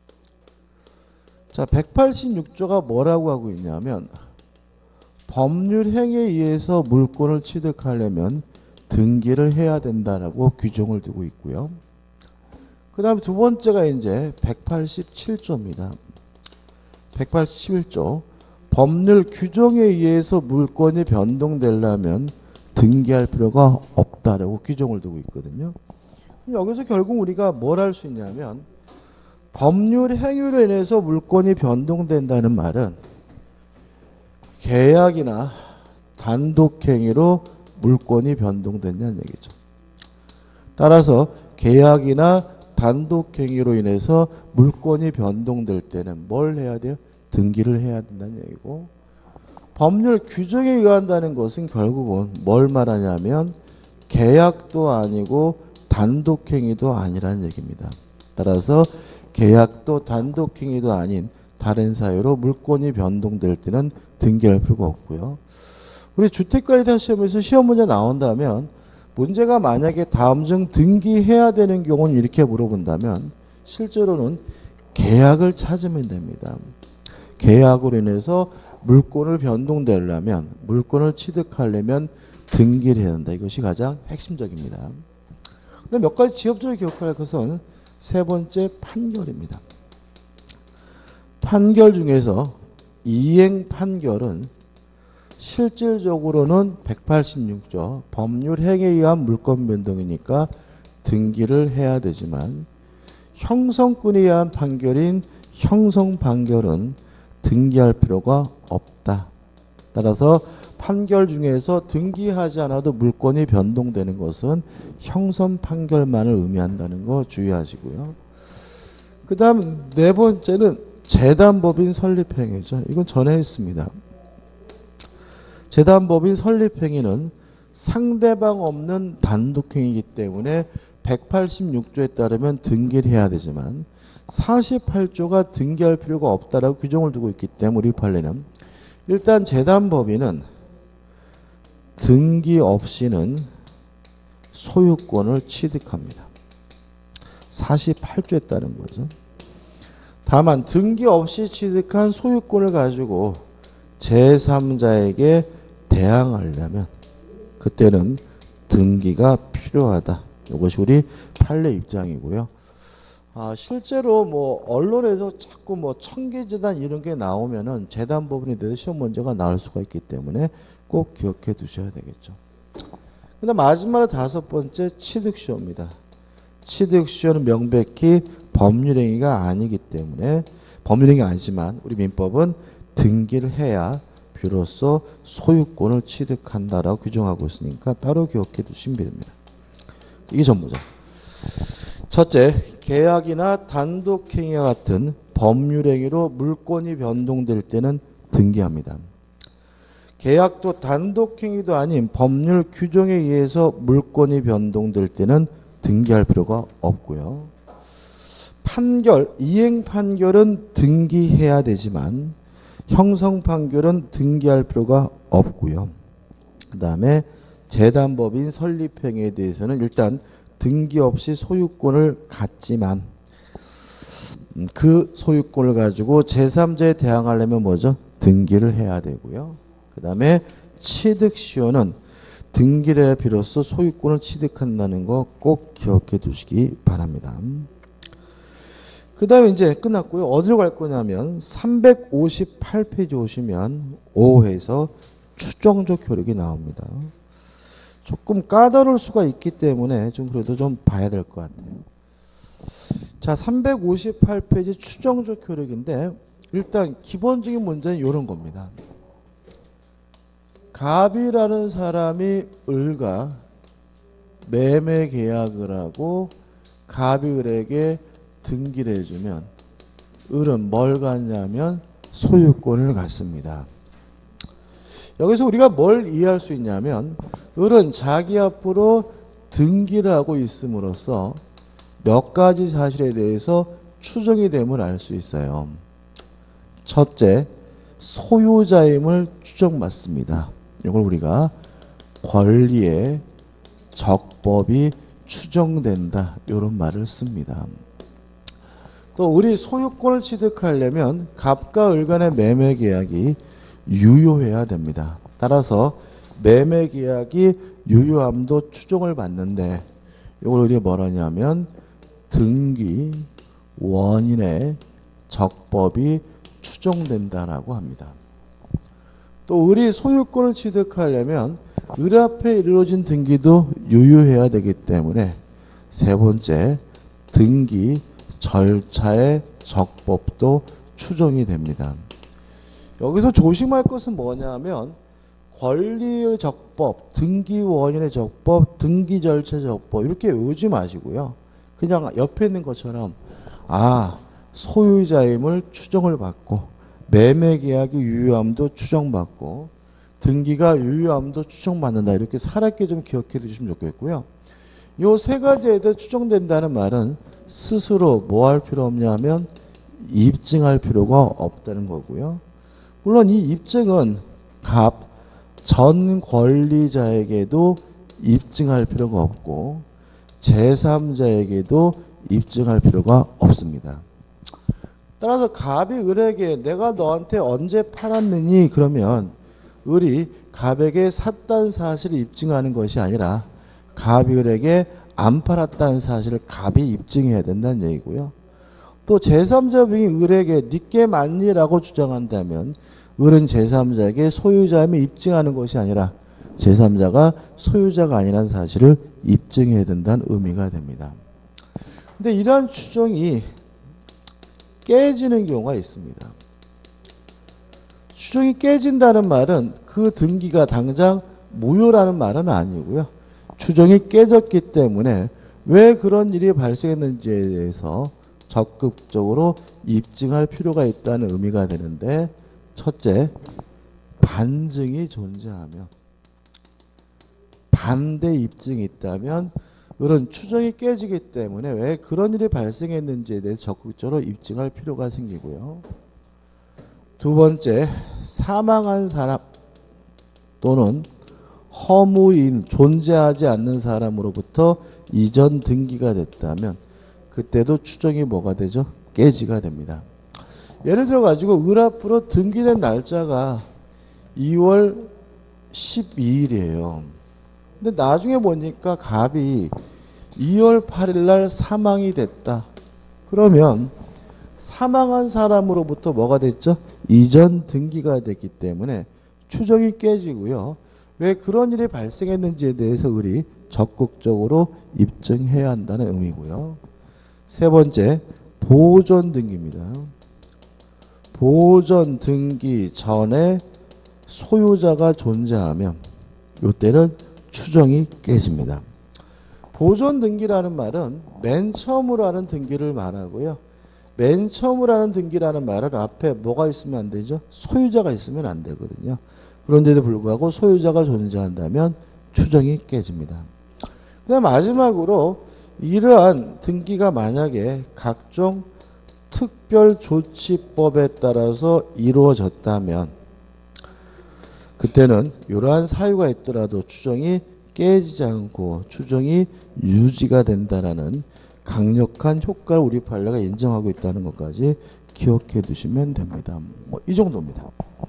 자, 186조가 뭐라고 하고 있냐면 법률 행위에 의해서 물권을 취득하려면 등기를 해야 된다라고 규정을 두고 있고요. 그 다음에 두 번째가 이제 187조입니다. 187조 법률 규정에 의해서 물권이 변동되려면 등기할 필요가 없다라고 규정을 두고 있거든요. 여기서 결국 우리가 뭘 할 수 있냐면 법률 행위로 인해서 물권이 변동된다는 말은 계약이나 단독행위로 물권이 변동됐냐는 얘기죠. 따라서 계약이나 단독행위로 인해서 물권이 변동될 때는 뭘 해야 돼요? 등기를 해야 된다는 얘기고 법률 규정에 의한다는 것은 결국은 뭘 말하냐면 계약도 아니고 단독행위도 아니라는 얘기입니다. 따라서 계약도 단독행위도 아닌 다른 사유로 물권이 변동될 때는 등기할 필요가 없고요. 우리 주택관리사 시험에서 시험 문제 나온다면 문제가 만약에 다음 중 등기해야 되는 경우는 이렇게 물어본다면 실제로는 계약을 찾으면 됩니다. 계약으로 인해서 물권을 변동되려면 물권을 취득하려면 등기를 해야 한다. 이것이 가장 핵심적입니다. 근데 몇 가지 지엽적으로 기억할 것은 세 번째 판결입니다. 판결 중에서 이행 판결은 실질적으로는 186조 법률 행위에 의한 물권 변동이니까 등기를 해야 되지만 형성권에 의한 판결인 형성 판결은 등기할 필요가 없다. 따라서 판결 중에서 등기하지 않아도 물권이 변동되는 것은 형성 판결만을 의미한다는 거 주의하시고요. 그 다음 네 번째는 재단법인 설립행위죠. 이건 전에 했습니다. 재단법인 설립행위는 상대방 없는 단독행위이기 때문에 186조에 따르면 등기를 해야 되지만 48조가 등기할 필요가 없다라고 규정을 두고 있기 때문에 우리 판례는 일단 재단법인은 등기 없이는 소유권을 취득합니다. 48조에 따른 거죠. 다만 등기 없이 취득한 소유권을 가지고 제3자에게 대항하려면 그때는 등기가 필요하다. 이것이 우리 판례 입장이고요. 실제로 뭐 언론에서 자꾸 뭐 청계재단 이런 게 나오면은 재단법인에 대해서 시험 문제가 나올 수가 있기 때문에 꼭 기억해 두셔야 되겠죠. 그다음 마지막으로 다섯 번째 취득시효입니다. 취득시효는 명백히 법률행위가 아니기 때문에 법률행위가 아니지만 우리 민법은 등기를 해야 비로소 소유권을 취득한다라고 규정하고 있으니까 따로 기억해 두시면 됩니다. 이게 전부죠. 첫째, 계약이나 단독행위와 같은 법률행위로 물권이 변동될 때는 등기합니다. 계약도 단독행위도 아닌 법률 규정에 의해서 물권이 변동될 때는 등기할 필요가 없고요. 판결, 이행 판결은 등기해야 되지만 형성 판결은 등기할 필요가 없고요. 그 다음에 재단법인 설립행위에 대해서는 일단 등기 없이 소유권을 갖지만 그 소유권을 가지고 제3자에 대항하려면 뭐죠? 등기를 해야 되고요. 그 다음에 취득시효는 등기를 해야 비로소 소유권을 취득한다는 거 꼭 기억해 두시기 바랍니다. 그 다음에 이제 끝났고요. 어디로 갈 거냐면 358페이지 오시면 5호에서 추정적 효력이 나옵니다. 조금 까다로울 수가 있기 때문에 좀 그래도 좀 봐야 될 것 같아요. 자, 358페이지 추정적 효력인데 일단 기본적인 문제는 이런 겁니다. 갑이라는 사람이 을과 매매 계약을 하고 갑이 을에게 등기를 해주면 을은 뭘 갖냐면 소유권을 갖습니다. 여기서 우리가 뭘 이해할 수 있냐면 을은 자기 앞으로 등기를 하고 있음으로써 몇 가지 사실에 대해서 추정이 됨을 알 수 있어요. 첫째, 소유자임을 추정받습니다. 이걸 우리가 권리의 적법이 추정된다 이런 말을 씁니다. 또 우리 소유권을 취득하려면 갑과 을 간의 매매 계약이 유효해야 됩니다. 따라서 매매 계약이 유효함도 추정을 받는데 이걸 우리가 뭐라냐면 등기 원인의 적법이 추정된다라고 합니다. 또 을이 소유권을 취득하려면 을 앞에 이루어진 등기도 유효해야 되기 때문에 세 번째 등기 절차의 적법도 추정이 됩니다. 여기서 조심할 것은 뭐냐면 권리의 적법, 등기 원인의 적법, 등기 절차 적법 이렇게 외우지 마시고요. 그냥 옆에 있는 것처럼 소유자임을 추정을 받고 매매 계약이 유효함도 추정받고 등기가 유효함도 추정받는다. 이렇게 살았게 좀 기억해 두시면 좋겠고요. 이 세 가지에 대해 추정된다는 말은 스스로 뭐 할 필요 없냐면 입증할 필요가 없다는 거고요. 물론 이 입증은 갑 전 권리자에게도 입증할 필요가 없고 제3자에게도 입증할 필요가 없습니다. 따라서 갑이 을에게 내가 너한테 언제 팔았느니 그러면 을이 갑에게 샀다는 사실을 입증하는 것이 아니라 갑이 을에게 안 팔았다는 사실을 갑이 입증해야 된다는 얘기고요. 또 제3자분이 을에게 니께 맞니라고 주장한다면 을은 제3자에게 소유자임을 입증하는 것이 아니라 제3자가 소유자가 아니라는 사실을 입증해야 된다는 의미가 됩니다. 근데 이러한 추정이 깨지는 경우가 있습니다. 추정이 깨진다는 말은 그 등기가 당장 무효라는 말은 아니고요. 추정이 깨졌기 때문에 왜 그런 일이 발생했는지에 대해서 적극적으로 입증할 필요가 있다는 의미가 되는데 첫째, 반증이 존재하며 반대 입증이 있다면 을은 추정이 깨지기 때문에 왜 그런 일이 발생했는지에 대해서 적극적으로 입증할 필요가 생기고요. 두 번째, 사망한 사람 또는 허무인 존재하지 않는 사람으로부터 이전 등기가 됐다면 그때도 추정이 뭐가 되죠? 깨지가 됩니다. 예를 들어 가지고 을 앞으로 등기된 날짜가 2월 12일이에요. 근데 나중에 보니까 갑이 2월 8일 날 사망이 됐다. 그러면 사망한 사람으로부터 뭐가 됐죠? 이전 등기가 됐기 때문에 추정이 깨지고요. 왜 그런 일이 발생했는지에 대해서 을이 적극적으로 입증해야 한다는 의미고요. 세 번째, 보존 등기입니다. 보존 등기 전에 소유자가 존재하면 이때는 추정이 깨집니다. 보존 등기라는 말은 맨 처음으로 하는 등기를 말하고요. 맨 처음으로 하는 등기라는 말은 앞에 뭐가 있으면 안 되죠? 소유자가 있으면 안 되거든요. 그런데도 불구하고 소유자가 존재한다면 추정이 깨집니다. 그다음 마지막으로 이러한 등기가 만약에 각종 특별조치법에 따라서 이루어졌다면 그때는 이러한 사유가 있더라도 추정이 깨지지 않고 추정이 유지가 된다라는 강력한 효과를 우리 판례가 인정하고 있다는 것까지 기억해 두시면 됩니다. 뭐 이 정도입니다.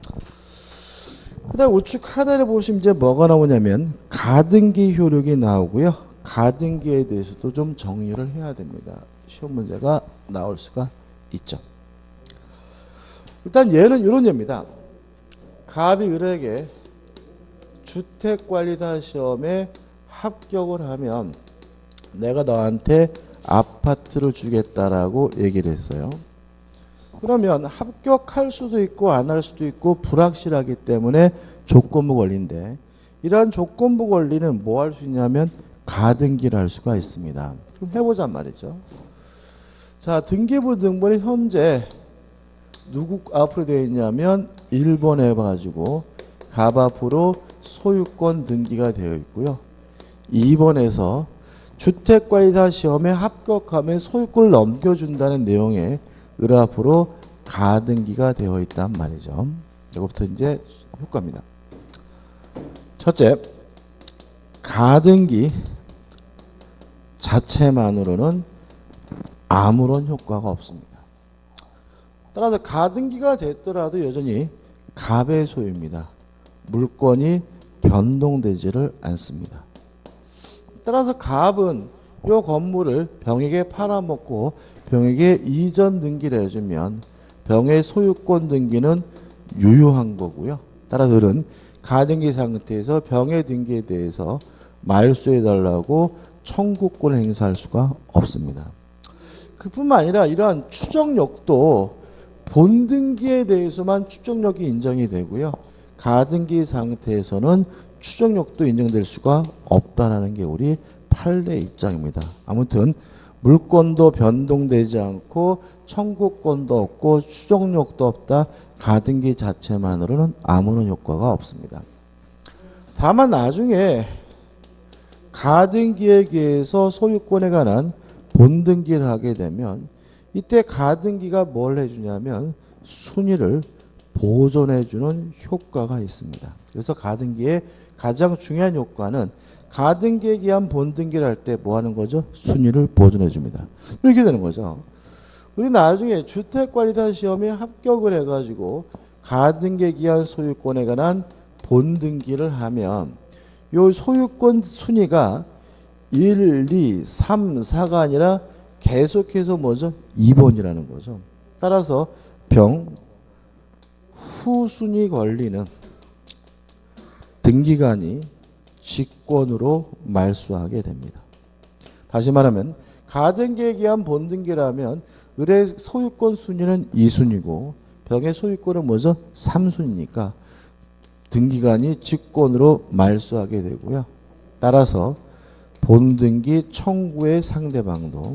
그 다음 우측 하단에 보시면 이제 뭐가 나오냐면 가등기 효력이 나오고요. 가등기에 대해서도 좀 정리를 해야 됩니다. 시험 문제가 나올 수가 있죠. 일단 얘는 이런 예입니다. 갑이 을에게 주택관리사 시험에 합격을 하면 내가 너한테 아파트를 주겠다라고 얘기를 했어요. 그러면 합격할 수도 있고 안 할 수도 있고 불확실하기 때문에 조건부 권리인데 이러한 조건부 권리는 뭐 할 수 있냐면 가등기를 할 수가 있습니다. 그럼 해보자 말이죠. 자, 등기부 등본이 현재 누구 앞으로 되어 있냐면 1번 해가지고 갑 앞으로 소유권 등기가 되어 있고요. 2번에서 주택관리사 시험에 합격하면 소유권을 넘겨준다는 내용의 을 앞으로 가등기가 되어 있단 말이죠. 이것부터 이제 효과입니다. 첫째, 가등기 자체만으로는 아무런 효과가 없습니다. 따라서 가등기가 됐더라도 여전히 갑의 소유입니다. 물건이 변동되지를 않습니다. 따라서 갑은 이 건물을 병에게 팔아먹고 병에게 이전 등기를 해주면 병의 소유권 등기는 유효한 거고요. 따라서 을은 가등기 상태에서 병의 등기에 대해서 말소해달라고 청구권을 행사할 수가 없습니다. 그뿐만 아니라 이러한 추정력도 본등기에 대해서만 추정력이 인정이 되고요. 가등기 상태에서는 추정력도 인정될 수가 없다라는 게 우리 판례 입장입니다. 아무튼 물건도 변동되지 않고 청구권도 없고 추정력도 없다. 가등기 자체만으로는 아무런 효과가 없습니다. 다만 나중에 가등기에 의해서 소유권에 관한 본등기를 하게 되면 이때 가등기가 뭘 해주냐면 순위를 보존해주는 효과가 있습니다. 그래서 가등기의 가장 중요한 효과는 가등기에 의한 본등기를 할 때 뭐 하는 거죠? 순위를 보존해 줍니다. 이렇게 되는 거죠. 우리 나중에 주택관리사 시험에 합격을 해가지고 가등기에 의한 소유권에 관한 본등기를 하면 이 소유권 순위가 1, 2, 3, 4가 아니라 계속해서 뭐죠? 2번이라는 거죠. 따라서 병 후순위 권리는 등기관이 직권으로 말소하게 됩니다. 다시 말하면 가등기에 의한 본등기라면 을의 소유권 순위는 2순위고 병의 소유권은 뭐죠? 3순위니까 등기관이 직권으로 말소하게 되고요. 따라서 본등기 청구의 상대방도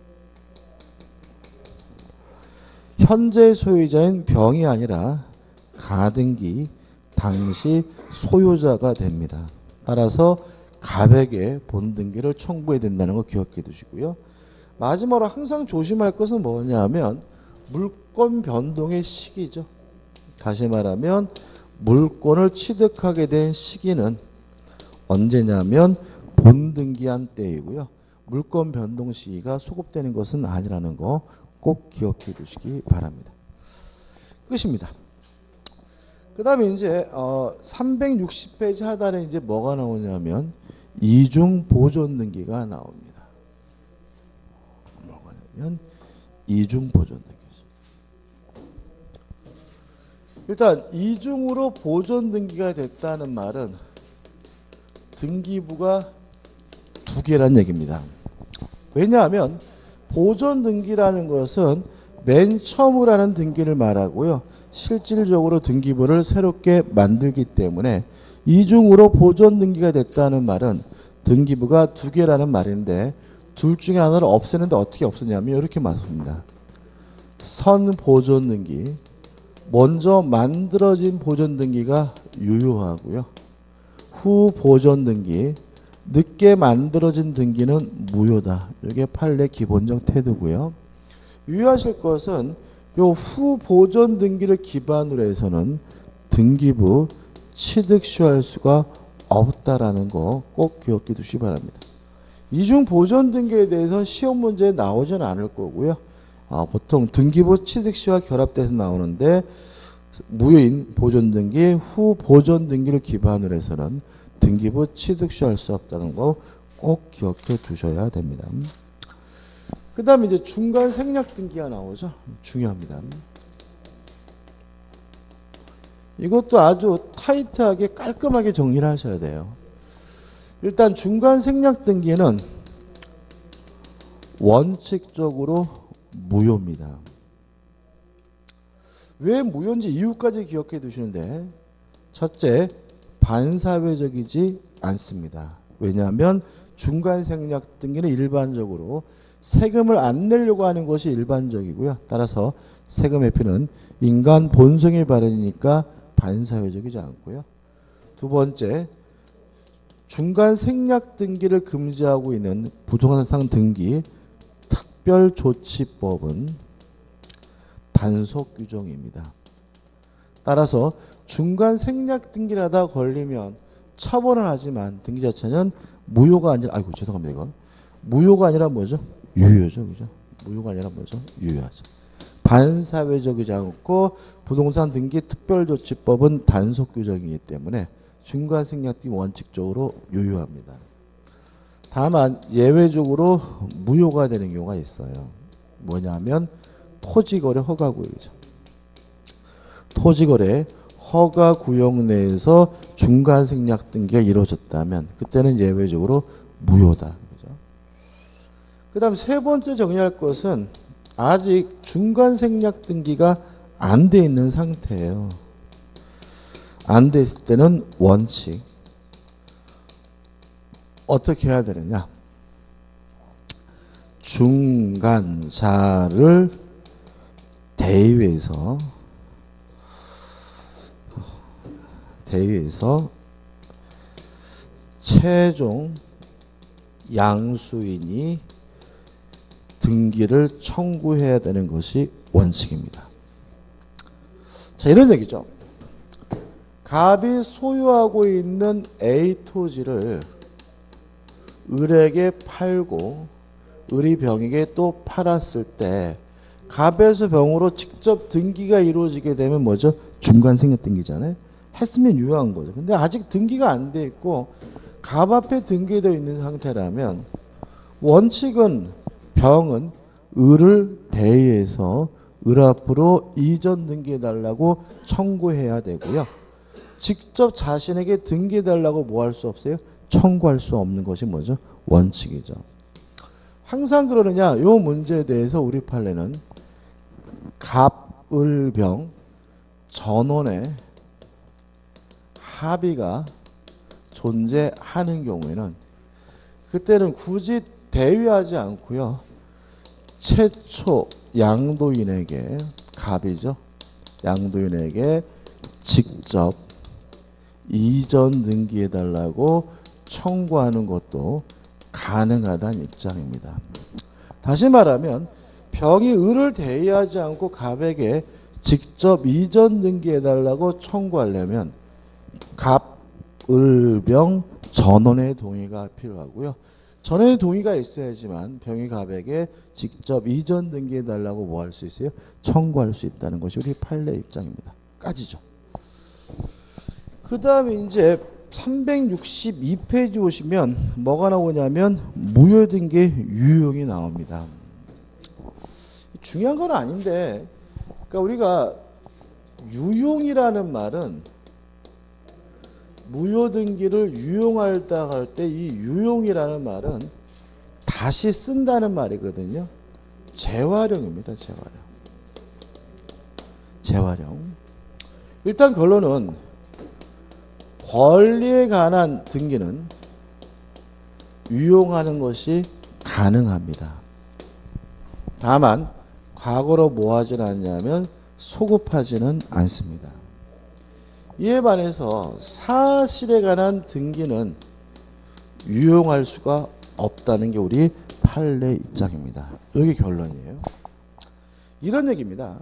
현재 소유자인 병이 아니라 가등기 당시 소유자가 됩니다. 따라서 갑에게 본등기를 청구해야 된다는 거 기억해 두시고요. 마지막으로 항상 조심할 것은 뭐냐면 물권 변동의 시기죠. 다시 말하면 물권을 취득하게 된 시기는 언제냐면 본등기한 때이고요. 물권 변동 시기가 소급되는 것은 아니라는 거 꼭 기억해 두시기 바랍니다. 끝입니다. 그 다음에 이제 360페이지 하단에 이제 뭐가 나오냐면 이중 보존 등기가 나옵니다. 뭐가 나오면 이중 보존 등기죠. 일단 이중으로 보존 등기가 됐다는 말은 등기부가 두 개란 얘기입니다. 왜냐하면 보존 등기라는 것은 맨 처음으로 하는 등기를 말하고요. 실질적으로 등기부를 새롭게 만들기 때문에 이중으로 보존 등기가 됐다는 말은 등기부가 두 개라는 말인데 둘 중에 하나를 없애는데 어떻게 없애냐면 이렇게 말합니다. 선 보존 등기, 먼저 만들어진 보존 등기가 유효하고요. 후 보존 등기, 늦게 만들어진 등기는 무효다. 이게 판례 기본적 태도고요. 유의하실 것은 요 후 보존 등기를 기반으로 해서는 등기부 취득 시효할 수가 없다라는 거 꼭 기억해 두시기 바랍니다. 이중 보존 등기에 대해서 시험 문제에 나오지는 않을 거고요. 보통 등기부 취득 시효와 결합돼서 나오는데 무효인 보존 등기, 후 보존 등기를 기반으로 해서는 등기부 취득 시효할 수 없다는 거 꼭 기억해 두셔야 됩니다. 그 다음에 이제 중간 생략 등기가 나오죠. 중요합니다. 이것도 아주 타이트하게 깔끔하게 정리를 하셔야 돼요. 일단 중간 생략 등기는 원칙적으로 무효입니다. 왜 무효인지 이유까지 기억해 두시는데, 첫째, 반사회적이지 않습니다. 왜냐하면 중간 생략 등기는 일반적으로 세금을 안 내려고 하는 것이 일반적이고요. 따라서 세금 회피는 인간 본성의 발현이니까 반사회적이지 않고요. 두 번째, 중간 생략 등기를 금지하고 있는 부동산상 등기 특별조치법은 단속 규정입니다. 따라서 중간 생략 등기를 하다 걸리면 처벌은 하지만 등기 자체는 무효가 아니라, 아이고 죄송합니다 이거, 무효가 아니라 뭐죠? 유효죠, 그죠? 무효가 아니라 뭐죠? 유효하죠. 반사회적이지 않고 부동산 등기 특별조치법은 단속 규정이기 때문에 중간 생략 등기 원칙적으로 유효합니다. 다만 예외적으로 무효가 되는 경우가 있어요. 뭐냐면 토지거래 허가구역이죠. 토지거래 허가구역 내에서 중간 생략 등기가 이루어졌다면 그때는 예외적으로 무효다. 그 다음 세 번째 정리할 것은 아직 중간 생략 등기가 안 돼 있는 상태예요. 안 돼 있을 때는 원칙 어떻게 해야 되느냐. 중간자를 대의회에서 최종 양수인이 등기를 청구해야 되는 것이 원칙입니다. 자, 이런 얘기죠. 갑이 소유하고 있는 A 토지를 을에게 팔고 을이 병에게 또 팔았을 때 갑에서 병으로 직접 등기가 이루어지게 되면 뭐죠? 중간 생략 등기잖아요. 했으면 유효한 거죠. 근데 아직 등기가 안 돼 있고 갑 앞에 등기되어 있는 상태라면 원칙은 병은 을을 대의해서 을 앞으로 이전 등기해달라고 청구해야 되고요. 직접 자신에게 등기해달라고 뭐 할 수 없어요? 청구할 수 없는 것이 뭐죠? 원칙이죠. 항상 그러느냐? 이 문제에 대해서 우리 판례는 갑, 을, 병 전원의 합의가 존재하는 경우에는 그때는 굳이 대위하지 않고요. 최초 양도인에게 갑이죠. 양도인에게 직접 이전 등기해달라고 청구하는 것도 가능하다는 입장입니다. 다시 말하면 병이 을을 대의하지 않고 갑에게 직접 이전 등기해달라고 청구하려면 갑, 을, 병 전원의 동의가 필요하고요. 전원의 동의가 있어야지만 병이 갑에게 직접 이전 등기해달라고 뭐 할 수 있어요? 청구할 수 있다는 것이 우리 판례 입장입니다. 까지죠. 그 다음에 이제 362페이지 오시면 뭐가 나오냐면 무효등기 유용이 나옵니다. 중요한 건 아닌데, 그러니까 우리가 유용이라는 말은 무효등기를 유용하다 할 때 이 유용이라는 말은 다시 쓴다는 말이거든요. 재활용입니다. 재활용. 일단 결론은 권리에 관한 등기는 유용하는 것이 가능합니다. 다만 과거로 뭐 하진 않냐면 소급하지는 않습니다. 이에 반해서 사실에 관한 등기는 유용할 수가 없다는 게 우리 판례 입장입니다. 이게 결론이에요. 이런 얘기입니다.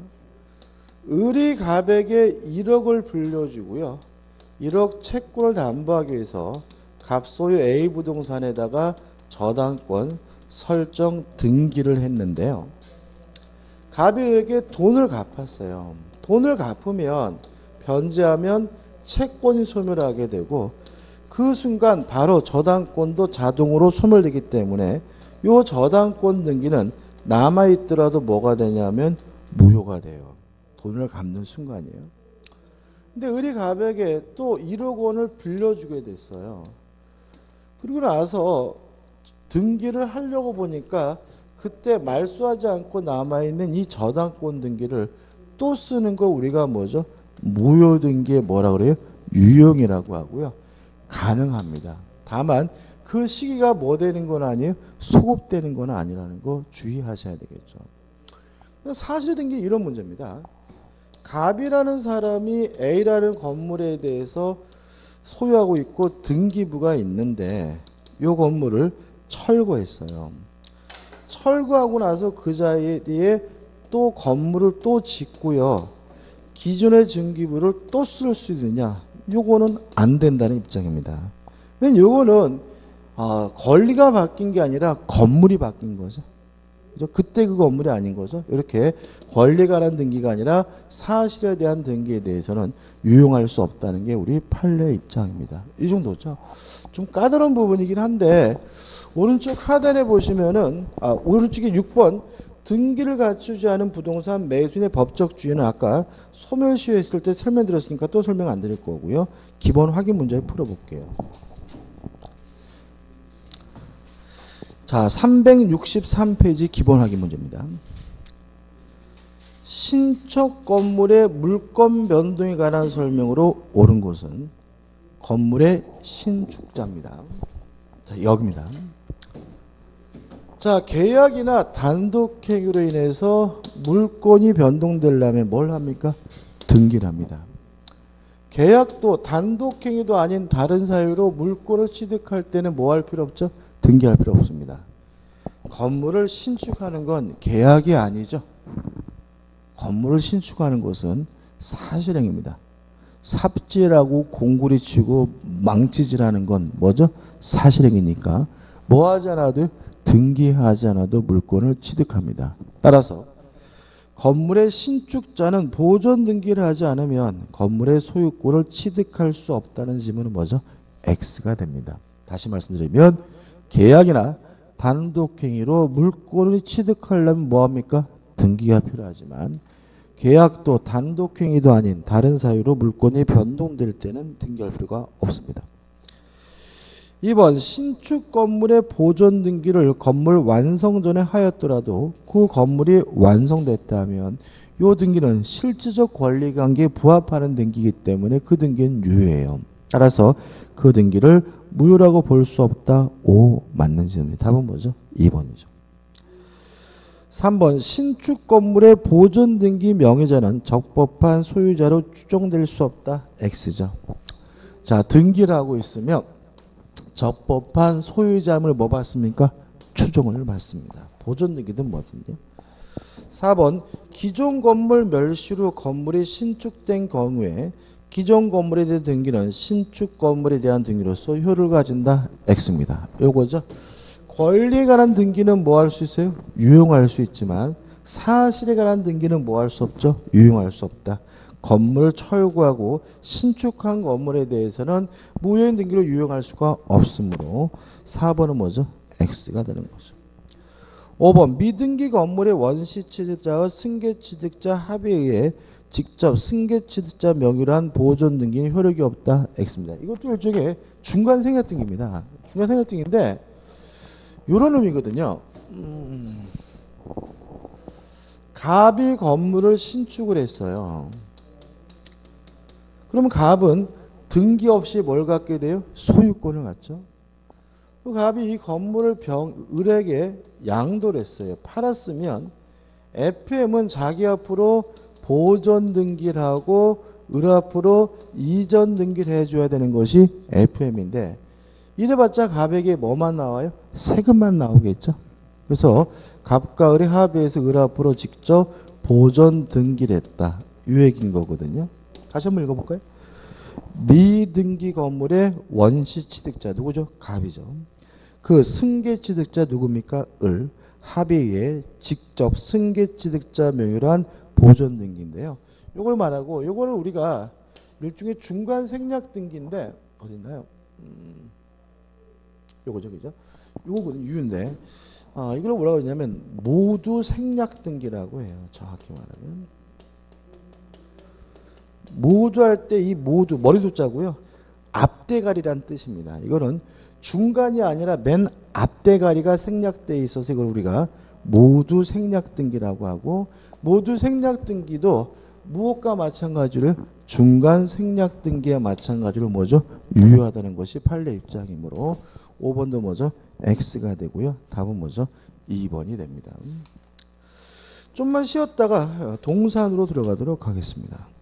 을이 갑에게 1억을 빌려주고요. 1억 채권을 담보하기 위해서 갑 소유 A 부동산에다가 저당권 설정 등기를 했는데요. 갑이 을에게 돈을 갚았어요. 돈을 갚으면 변제하면 채권이 소멸하게 되고 그 순간 바로 저당권도 자동으로 소멸되기 때문에 이 저당권 등기는 남아있더라도 뭐가 되냐면 무효가 돼요. 돈을 갚는 순간이에요. 근데 을이 갑에게 또 1억 원을 빌려주게 됐어요. 그리고 나서 등기를 하려고 보니까 그때 말소하지 않고 남아있는 이 저당권 등기를 또 쓰는 거 우리가 뭐죠? 무효 등기에 뭐라 그래요? 유용이라고 하고요. 가능합니다. 다만 그 시기가 뭐 되는 건 아니에요? 소급되는 건 아니라는 거 주의하셔야 되겠죠. 사실에 된 게 이런 문제입니다. 갑이라는 사람이 A라는 건물에 대해서 소유하고 있고 등기부가 있는데 이 건물을 철거했어요. 철거하고 나서 그 자리에 또 건물을 또 짓고요. 기존의 등기부를 또 쓸 수 있느냐? 요거는 안 된다는 입장입니다. 왜냐면 요거는 권리가 바뀐 게 아니라 건물이 바뀐 거죠. 그때 그 건물이 아닌 거죠. 이렇게 권리에 관한 등기가 아니라 사실에 대한 등기에 대해서는 유용할 수 없다는 게 우리 판례 입장입니다. 이 정도죠. 좀 까다로운 부분이긴 한데 오른쪽 하단에 보시면은 오른쪽에 6번 등기를 갖추지 않은 부동산 매수인의 법적 주의는 아까 소멸시효했을 때 설명드렸으니까 또 설명 안 드릴 거고요. 기본 확인 문제 풀어볼게요. 자, 363페이지 기본 확인 문제입니다. 신축 건물의 물권 변동에 관한 설명으로 옳은 곳은 건물의 신축자입니다. 자, 여기입니다. 자, 계약이나 단독행위로 인해서 물권이 변동되려면 뭘 합니까? 등기를 합니다. 계약도 단독행위도 아닌 다른 사유로 물권을 취득할 때는 뭐 할 필요 없죠? 등기할 필요 없습니다. 건물을 신축하는 건 계약이 아니죠. 건물을 신축하는 것은 사실행위입니다. 삽질하고 공구리 치고 망치질하는 건 뭐죠? 사실행위니까 뭐 하지 않아도 등기하지 않아도 물권을 취득합니다. 따라서 건물의 신축자는 보존 등기를 하지 않으면 건물의 소유권을 취득할 수 없다는 지문은 뭐죠? X가 됩니다. 다시 말씀드리면 계약이나 단독행위로 물권을 취득하려면 뭐합니까? 등기가 필요하지만 계약도 단독행위도 아닌 다른 사유로 물권이 변동될 때는 등기할 필요가 없습니다. 2번 신축 건물의 보존 등기를 건물 완성 전에 하였더라도 그 건물이 완성됐다면 이 등기는 실질적 권리관계에 부합하는 등기이기 때문에 그 등기는 유효해요. 따라서 그 등기를 무효라고 볼 수 없다. O 맞는 지입니다. 답은 뭐죠? 2번이죠. 3번 신축 건물의 보존 등기 명의자는 적법한 소유자로 추정될 수 없다. X죠. 자, 등기를 하고 있으면 적법한 소유자임을 뭐 받습니까? 추정을 받습니다. 보존 등기든 뭐든요. 4번 기존 건물 멸실 후 건물이 신축된 경우에 기존 건물에 대한 등기는 신축 건물에 대한 등기로서 효력을 가진다. X입니다. 요거죠. 권리에 관한 등기는 뭐 할 수 있어요? 유용할 수 있지만 사실에 관한 등기는 뭐 할 수 없죠? 유용할 수 없다. 건물을 철거하고 신축한 건물에 대해서는 무효인 등기로 유용할 수가 없으므로 4번은 뭐죠? X가 되는 거죠. 5번 미등기 건물의 원시취득자와 승계취득자 합의에 의해 직접 승계취득자 명의로 한 보존 등기는 효력이 없다. X입니다. 이것도 일종의 중간 생략 등기입니다. 중간 생략 등기인데 이런 의미거든요. 갑이 건물을 신축을 했어요. 그러면 갑은 등기 없이 뭘 갖게 돼요? 소유권을 갖죠. 갑이 이 건물을 을에게 양도를 했어요. 팔았으면 FM은 자기 앞으로 보존 등기를 하고 을 앞으로 이전 등기를 해줘야 되는 것이 FM인데 이래봤자 갑에게 뭐만 나와요? 세금만 나오겠죠. 그래서 갑과 을의 합의에서 을 앞으로 직접 보전 등기를 했다. 이 얘기인 거거든요. 다시 한번 읽어볼까요? 미등기 건물의 원시 취득자 누구죠? 갑이죠. 그 승계 취득자 누굽니까? 을. 합의에 직접 승계 취득자 명의로 한 보전 등기인데요. 요걸 말하고 요거를 우리가 일종의 중간 생략 등기인데 어딨나요? 요거죠, 그죠? 요거는 유인데 이걸 뭐라고 하냐면 모두 생략 등기라고 해요. 정확히 말하면 모두 할 때 이 모두 머리도 짜고요. 앞대가리란 뜻입니다. 이거는 중간이 아니라 맨 앞대가리가 생략되어 있어서 이걸 우리가 모두 생략 등기라고 하고 모두 생략 등기도 무엇과 마찬가지로 중간 생략 등기와 마찬가지로 뭐죠? 유효하다는 것이 판례 입장이므로 5번도 뭐죠? X가 되고요. 답은 뭐죠? 2번이 됩니다. 좀만 쉬었다가 동산으로 들어가도록 하겠습니다.